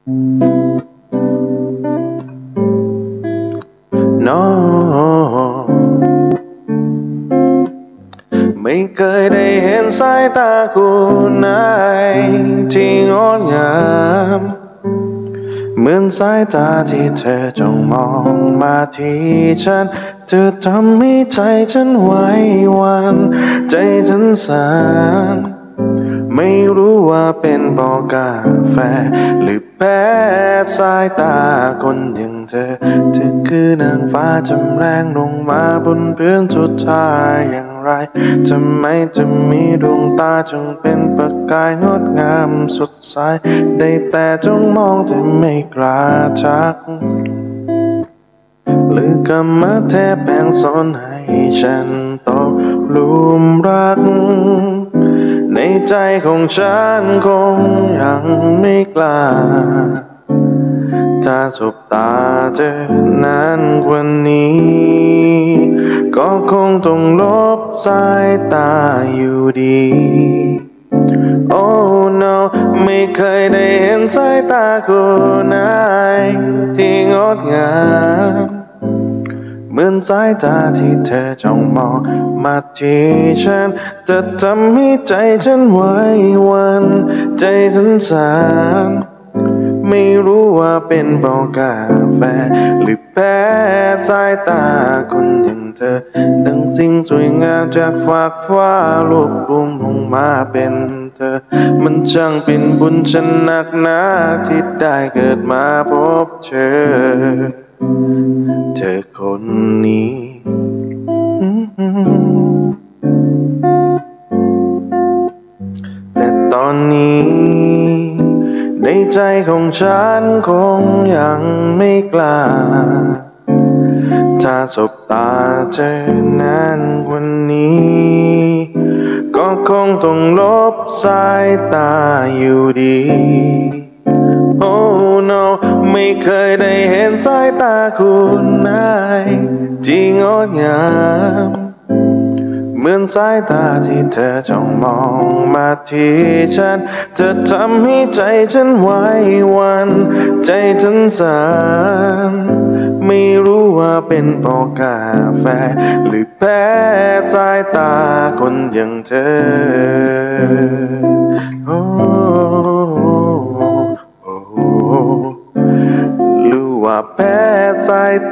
No ไม่เคยได้เห็นสายตาคุณไหนที่งดงามเหมือนสายตาที่เธอจ้องมองมาที่ฉันเธอทำให้ใจฉันไหวหวั่นใจฉันสั่นไม่รู้ว่าเป็นเพราะกาแฟหรือแพ้สายตาคนอย่างเธอคือนางฟ้าจำแรงลงมาบนพื้นสุดท้ายอย่างไรทำไมจะมีดวงตาจงเป็นประกายงดงามสดใสได้แต่จ้องมองแต่ไม่กล้าทักหรือกำมาแทบแบ่งสอนให้ฉันตกหลุมรักในใจของฉันคงยังไม่กล้าถ้าสบตาเธอนานกว่านี้ก็คงต้องลบสายตาอยู่ดี Oh no ไม่เคยได้เห็นสายตาคนไหนที่งดงามเหมือนสายตาที่เธอจ้องมองมาที่ฉันจะทำให้ใจฉันไหวหวั่นใจฉันสั่นไม่รู้ว่าเป็นเพราะกาแฟหรือแพ้สายตาคนอย่างเธอดังสิ่งสวยงามจากฟากฟ้ารวบรวมลงมาเป็นเธอมันช่างเป็นบุญฉันนักหนาที่ได้เกิดมาพบเธอคนนี้แต่ตอนนี้ในใจของฉันคงยังไม่กล้าถ้าสบตาเธอนานกว่านี้ก็คงต้องลบสายตาอยู่ดี Oh no ไม่เคยได้เห็นสายตาคุณไหนที่งดงามเหมือนสายตาที่เธอจ้องมองมาที่ฉันจะทำให้ใจฉันไหวหวั่นใจฉันสั่นไม่รู้ว่าเป็นเพราะกาแฟหรือแพ้สายตาคนอย่างเธอ Oh หรือว่าแพ้สาย